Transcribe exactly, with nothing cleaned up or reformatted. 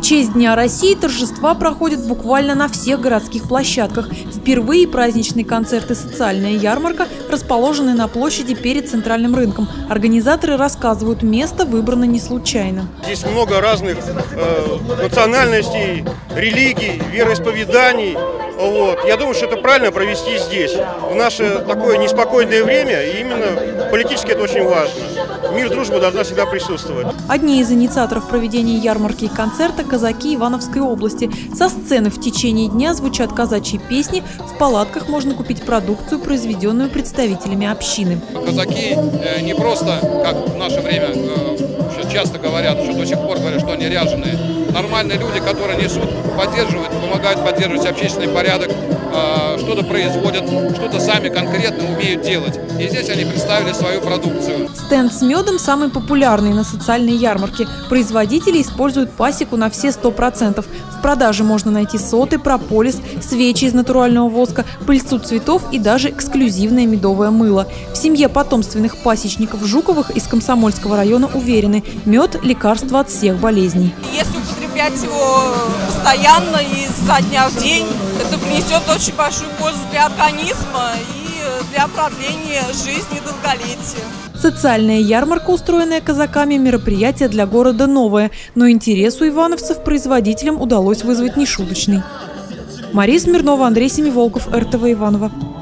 честь Дня России торжества проходят буквально на всех городских площадках. Впервые праздничный концерт и социальная ярмарка расположены на площади перед центральным рынком. Организаторы рассказывают, место выбрано не случайно. Здесь много разных э, национальностей, религий, вероисповеданий. Вот. Я думаю, что это правильно провести здесь. В наше такое неспокойное время, и именно политически это очень важно. Мир, дружба должна всегда присутствовать. Одни из инициаторов проведения ярмарки и концерта – казаки Ивановской области. Со сцены в течение дня звучат казачьи песни, в палатках можно купить продукцию, произведенную представителями общины. Казаки не просто, как в наше время часто говорят, что до сих пор говорят, что они ряженые. Нормальные люди, которые несут, поддерживают, помогают поддерживать общественный порядок, что-то производят, что-то сами конкретно умеют делать. И здесь они представили свою продукцию. Стенд с медом самый популярный на социальной ярмарке. Производители используют пасеку на все сто процентов. В продаже можно найти соты, прополис, свечи из натурального воска, пыльцу цветов и даже эксклюзивное медовое мыло. В семье потомственных пасечников Жуковых из Комсомольского района уверены – мед – лекарство от всех болезней. Если употреблять его постоянно и изо дня в день, это принесет очень большую пользу для организма и для продления жизни и долголетия. Социальная ярмарка, устроенная казаками, мероприятие для города новое, но интерес у ивановцев производителям удалось вызвать нешуточный. Мария Смирнова, Андрей Семиволков, эр тэ вэ Иваново.